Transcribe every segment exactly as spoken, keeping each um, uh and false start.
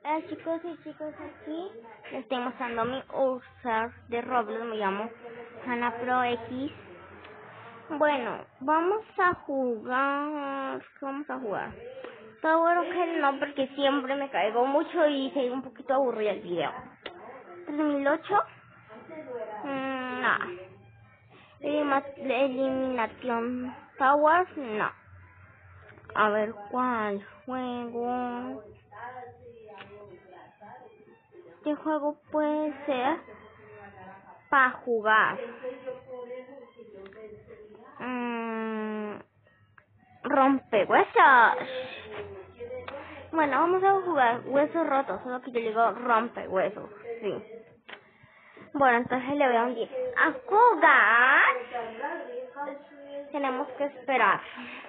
Hola chicos y chicos, aquí les estoy mostrando mi user de Roblox, me llamo Hanna Pro X. Bueno, vamos a jugar, vamos a jugar. Todo bueno que no, porque siempre me caigo mucho y se un poquito aburrido el video. tres mil ocho, mm, no. Elima- Elimination Towers, no. A ver, ¿cuál juego? ¿Qué juego puede ser para jugar? Mm, rompehuesos. Bueno, vamos a jugar huesos rotos, solo que yo digo rompehuesos, sí. Bueno, entonces le voy a unir a jugar. Tenemos que esperar.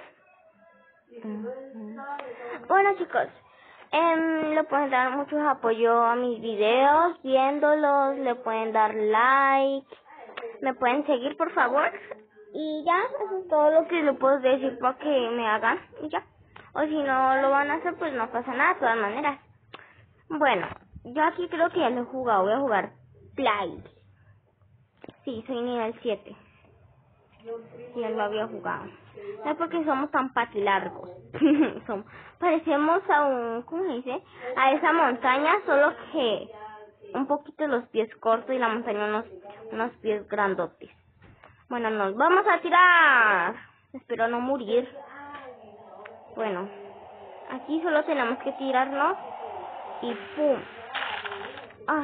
Bueno chicos, eh, le pueden dar mucho apoyo a mis videos, viéndolos, le pueden dar like, me pueden seguir por favor, y ya, eso es todo lo que le puedo decir para que me hagan, y ya, o si no lo van a hacer pues no pasa nada, de todas maneras. Bueno, yo aquí creo que ya lo he jugado, voy a jugar Play, sí, soy nivel siete. Sí, él lo había jugado. No es porque somos tan patilargos. Somos, parecemos a un, ¿cómo se dice? A esa montaña, solo que un poquito los pies cortos y la montaña unos, unos pies grandotes. Bueno, nos vamos a tirar. Espero no morir. Bueno, aquí solo tenemos que tirarnos y ¡pum! ¡Ay!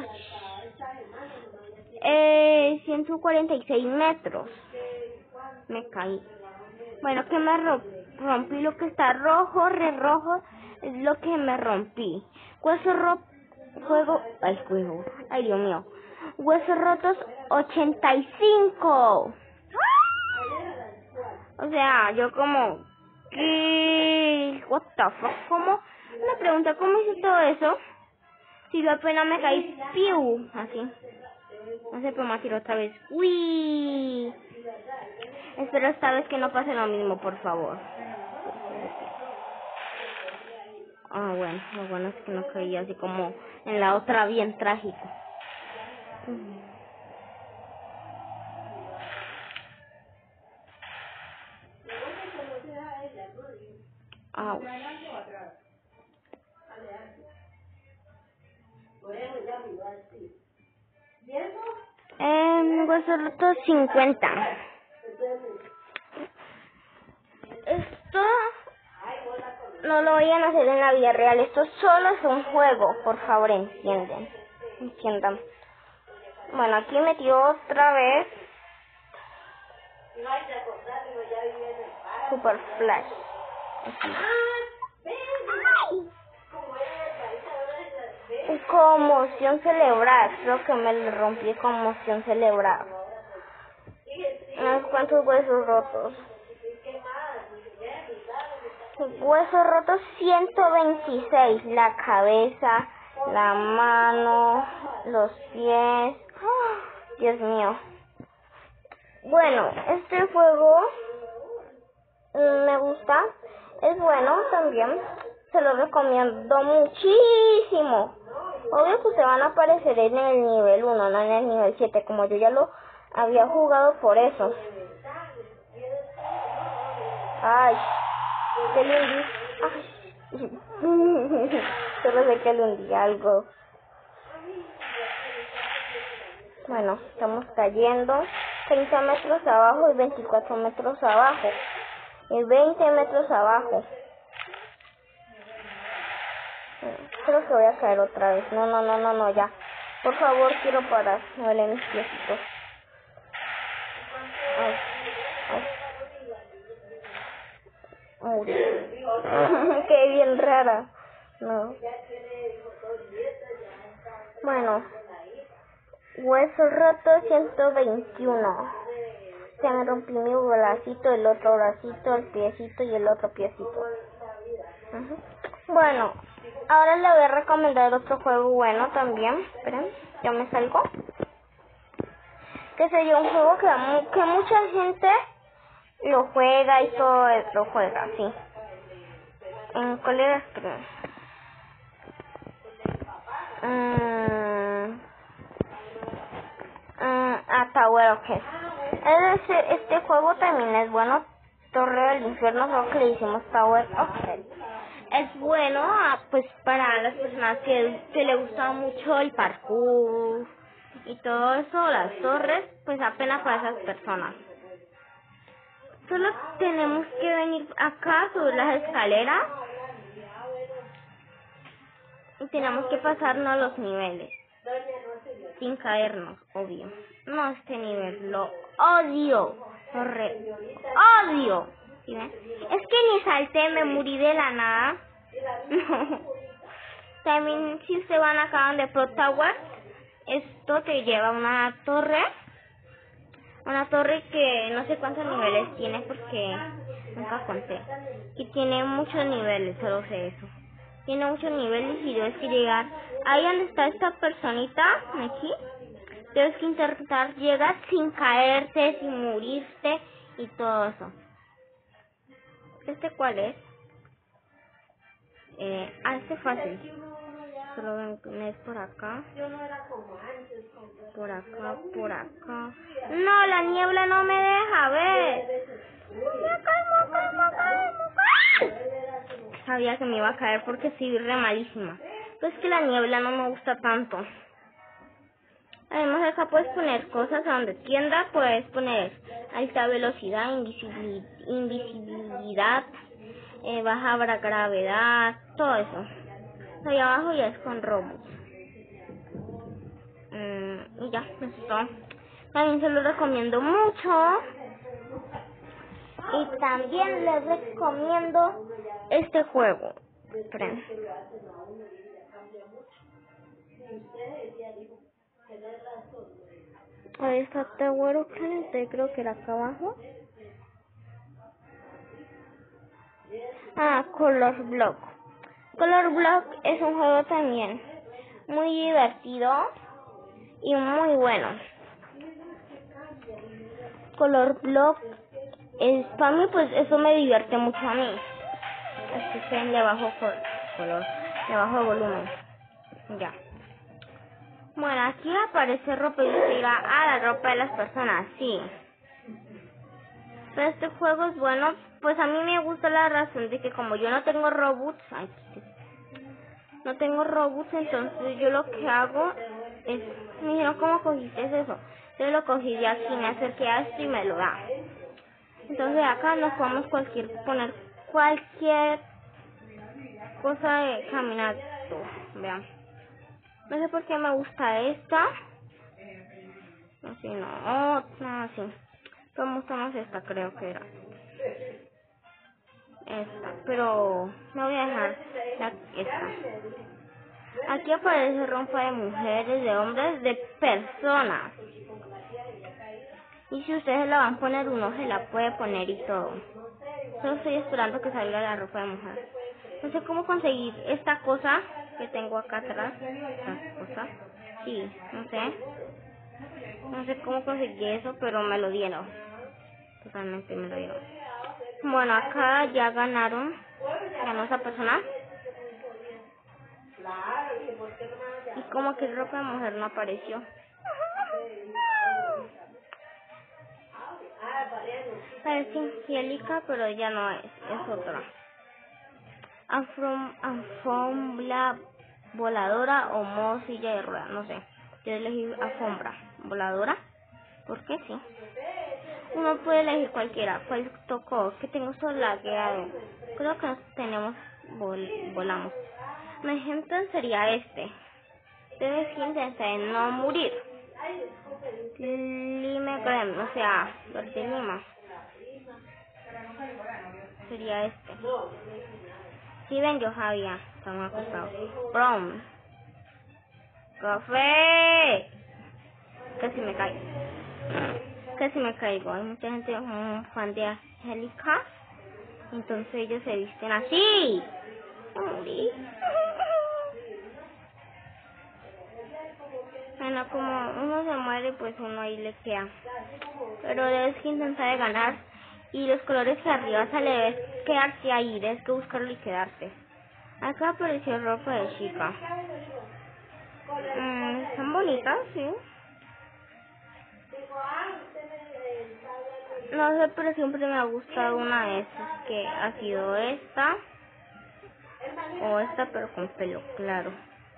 Eh, ciento cuarenta y seis metros. Me caí. Bueno, que me ro rompí lo que está rojo, re rojo, es lo que me rompí. Huesos ro juego, ay, juego, ay, Dios mío. Huesos rotos ochenta y cinco. O sea, yo como, ¿qué? What the fuck? ¿Cómo? Una pregunta, ¿cómo hice todo eso? Si yo apenas me caí, piu, así. No sé, pero me tiro otra vez. Uy. Espero esta vez que no pase lo mismo, por favor. Ah, bueno, lo bueno es que no caí así como en la otra, bien trágico. Ah, en hueso roto cincuenta. Esto no lo vayan a hacer en la vida real. Esto solo es un juego. Por favor, entienden. Entiendan. Bueno, aquí metió otra vez Super Flash. Así. Conmoción cerebral. Creo que me le rompí conmoción cerebral. Unos cuantos huesos rotos. Huesos rotos ciento veintiséis. La cabeza, la mano, los pies. ¡Oh! Dios mío. Bueno, este juego me gusta. Es bueno también. Se lo recomiendo muchísimo. Obvio que se van a aparecer en el nivel uno, no en el nivel siete, como yo ya lo había jugado por eso. Ay, que le hundí. Ay. Solo sé que le hundí algo. Bueno, estamos cayendo. treinta metros abajo y veinticuatro metros abajo. Y veinte metros abajo. Creo que voy a caer otra vez. No, no, no, no, no, ya. Por favor, quiero parar. Me duelen mis piecitos. Ay, ay. Ay. Qué bien rara. No. Bueno. Hueso roto ciento veintiuno. Se me rompí mi bracito, el otro bracito, el piecito y el otro piecito. Uh-huh. Bueno, ahora le voy a recomendar otro juego bueno también. Esperen, ya me salgo. Que sería un juego que, que mucha gente lo juega y todo lo juega, sí. ¿En cuál era? Um, um, a Tower of Hell. Este, este juego también es bueno. Torre del Infierno, creo que le hicimos Tower of Hell. Es bueno ah, pues para las personas que, que le gusta mucho el parkour y todo eso, las torres, pues apenas para esas personas. Solo tenemos que venir acá, subir las escaleras y tenemos que pasarnos los niveles sin caernos, obvio. No, este nivel lo odio, horrible, odio. ¿Sí ven? Es que ni salté, me morí de la nada. También si se van acá donde Pro Tower, esto te lleva a una torre. Una torre que no sé cuántos niveles tiene porque nunca conté. Y tiene muchos niveles, solo sé eso. Tiene muchos niveles y debes que llegar ahí donde está esta personita, aquí. Debes que intentar llegar sin caerte, sin morirte y todo eso. ¿Este cuál es? Eh, ah, este es fácil. Solo ven, es por acá. Por acá, por acá. No, la niebla no me deja ver. Me cae, me cae, me cae, me cae. Sabía que me iba a caer porque soy re malísima. Pues que la niebla no me gusta tanto. Además acá puedes poner cosas a donde tienda, puedes poner alta velocidad, invisibil invisibilidad, eh, baja gravedad, todo eso. Ahí abajo ya es con Robux. Mm, y ya, eso es todo. También se lo recomiendo mucho. Y también les recomiendo este juego. Esperen. Ahí está Tower of Hell, creo que era acá abajo. Ah, Color Block. Color Block es un juego también muy divertido y muy bueno. Color Block es para mí, pues eso me divierte mucho a mí. Así que le bajo color, le bajo volumen. Ya. Bueno, aquí aparece ropa y se irá a la ropa de las personas, sí. Pero este juego es bueno, pues a mí me gusta la razón de que como yo no tengo Robux, ay, no tengo Robux, entonces yo lo que hago es, me dijeron, ¿cómo cogiste eso? Yo lo cogí de aquí, me acerqué a esto y me lo da. Entonces acá nos podemos cualquier, poner cualquier cosa de caminato, vean. No sé por qué me gusta esta. Así no, oh, no, así. Pero me gusta más esta, creo que era. Esta, pero me voy a dejar la, esta. Aquí aparece ropa de mujeres, de hombres, de personas. Y si ustedes la van a poner, uno se la puede poner y todo. Solo estoy esperando que salga la ropa de mujer. No sé cómo conseguir esta cosa que tengo acá atrás. Esta cosa. Sí, no sé. No sé cómo conseguí eso, pero me lo dieron. Totalmente me lo dieron. Bueno, acá ya ganaron. Ganó esa persona. Y como que ropa de mujer no apareció. Parece Angélica, pero ya no es. Es otra. Afrom, alfombra voladora o modo silla de ruedas. No sé. Yo elegí alfombra voladora. ¿Por qué sí? Uno puede elegir cualquiera. ¿Cuál tocó? Que tengo solo lagueado. Creo que tenemos vol volamos. Mi ejemplo sería este. Debes que intentar no morir. Lime Grem, o sea, verde lima. Sería este. Si ven, yo sabía. Estamos acostados. Brown. Café. Casi me caigo. Casi me caigo. Hay mucha gente un fan de Angélica. Entonces ellos se visten así. Me morí. Bueno, como uno se muere, pues uno ahí le queda. Pero debes que intentar ganar. Y los colores que arriba sale, debes quedarte ahí. Debes que buscarlo y quedarte. Acá apareció ropa de chica. Mm, son bonitas, sí. No sé, pero siempre me ha gustado una de estas, que ha sido esta. O esta, pero con pelo claro.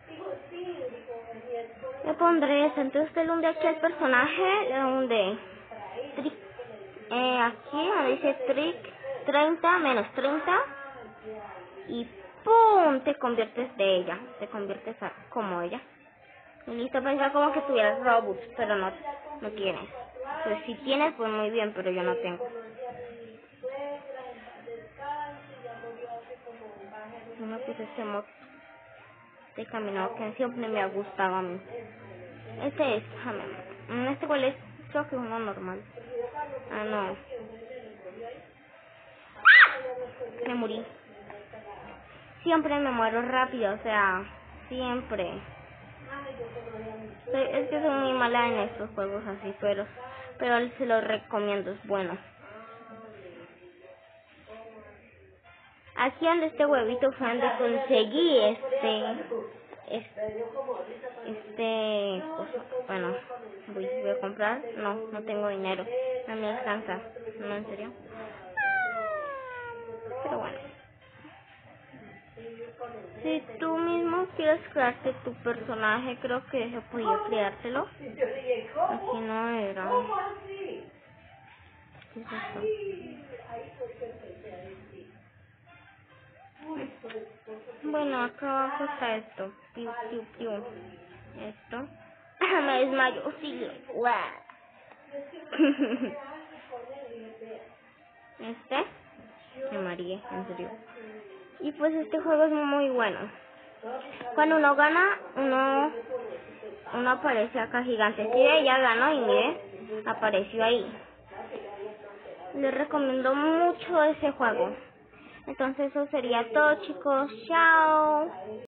Le pondré esta. Entonces usted le hunde aquí al personaje, le hunde trick. Eh, aquí donde dice trick treinta menos treinta. Y ¡pum! Te conviertes de ella. Te conviertes a, como ella. Y listo, pensar como que tuvieras Robux, pero no, no tienes. Pues si tienes, pues muy bien, pero yo no tengo. Yo me puse este mod de camino que siempre me ha gustado a mí. Este es, déjame. Este cuál es, creo que es uno normal. Ah, no. Me morí. Siempre me muero rápido, o sea, siempre. Es que soy muy mala en estos juegos así, pero pero se los recomiendo, es bueno. Aquí donde este huevito fue donde conseguí este este, este cosa. Bueno, voy, voy a comprar. No, no tengo dinero, no me alcanza. No, en serio. Pero bueno, si tú mismo quieres crearte tu personaje, creo que se podía creártelo. Aquí no era. ¿Qué es esto? Bueno, acá abajo está esto. Piu, piu, piu. Esto. Me desmayo, sí. Este. Me mareé, en serio. Y pues este juego es muy bueno. Cuando uno gana, uno uno aparece acá gigante. Si ella ganó y mire, apareció ahí. Les recomiendo mucho ese juego. Entonces eso sería todo, chicos. Chao.